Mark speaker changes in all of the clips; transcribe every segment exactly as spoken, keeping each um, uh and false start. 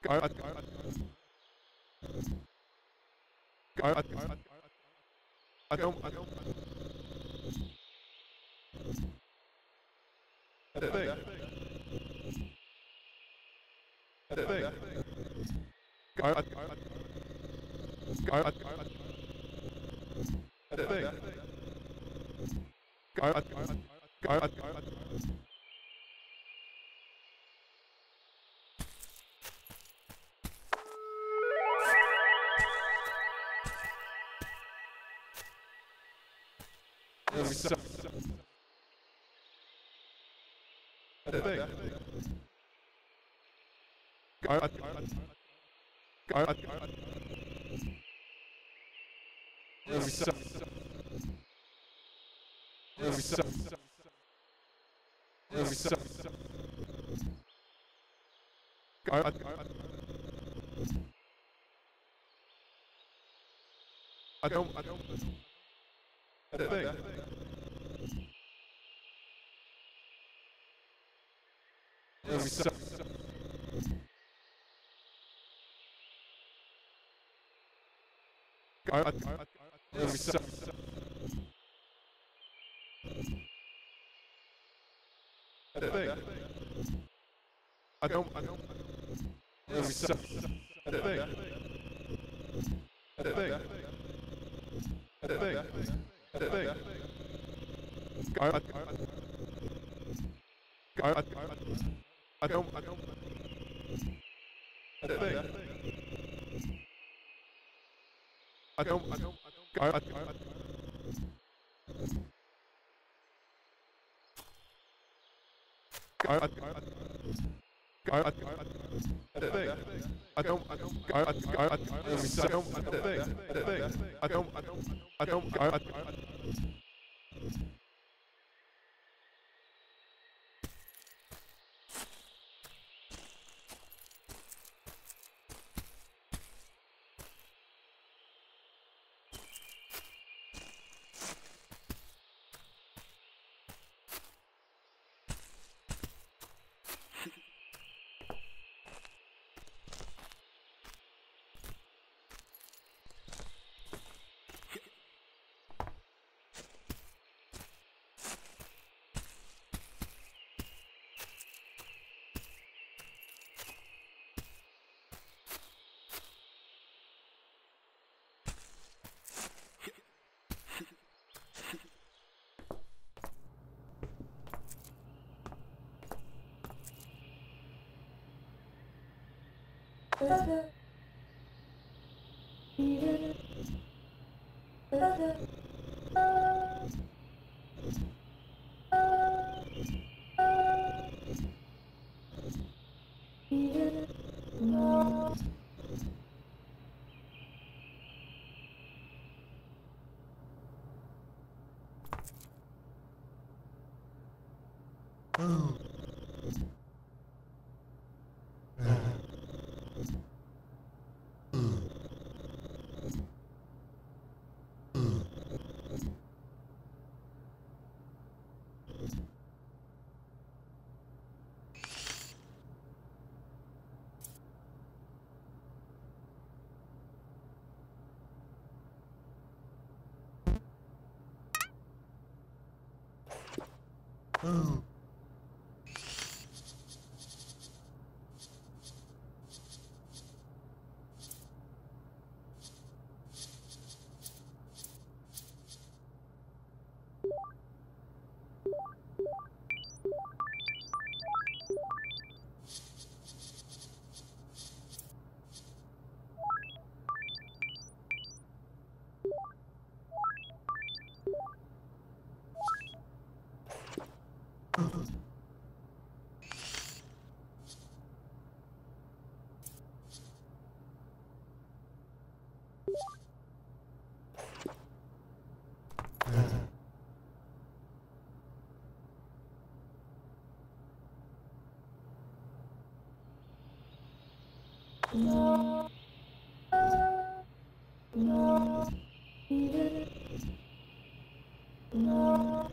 Speaker 1: I don't, I don't, I don't think, I don't think, I don't think, I don't think, I don't think, There'll be some. I don't think. I, I, I, I, I, There'll be some. There'll be some. There'll be some. I, I, I, I don't. I don't. I don't think. There'll be some. I, I, I, There'll be some. I don't think. I don't. I don't. There'll be some. I don't think. I don't think. I don't think. I don't think. I, I, I, I, I, I don't. I don't. I don't think. I don't. I don't. I, I, I, I, I, I, I, I don't think. I don't. I don't. I, I, I, I don't. I don't think. I don't think. I don't. I don't. I don't. I, I, I,
Speaker 2: Oh. No. No. No.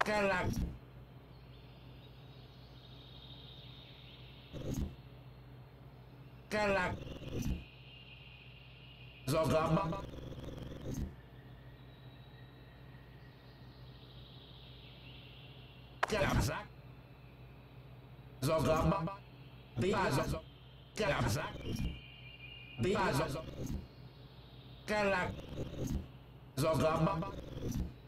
Speaker 3: Calac. Calac. Zogaba. Calabzac. Zogaba. Biazo. Calabzac. Biazo. Calac. Zogaba.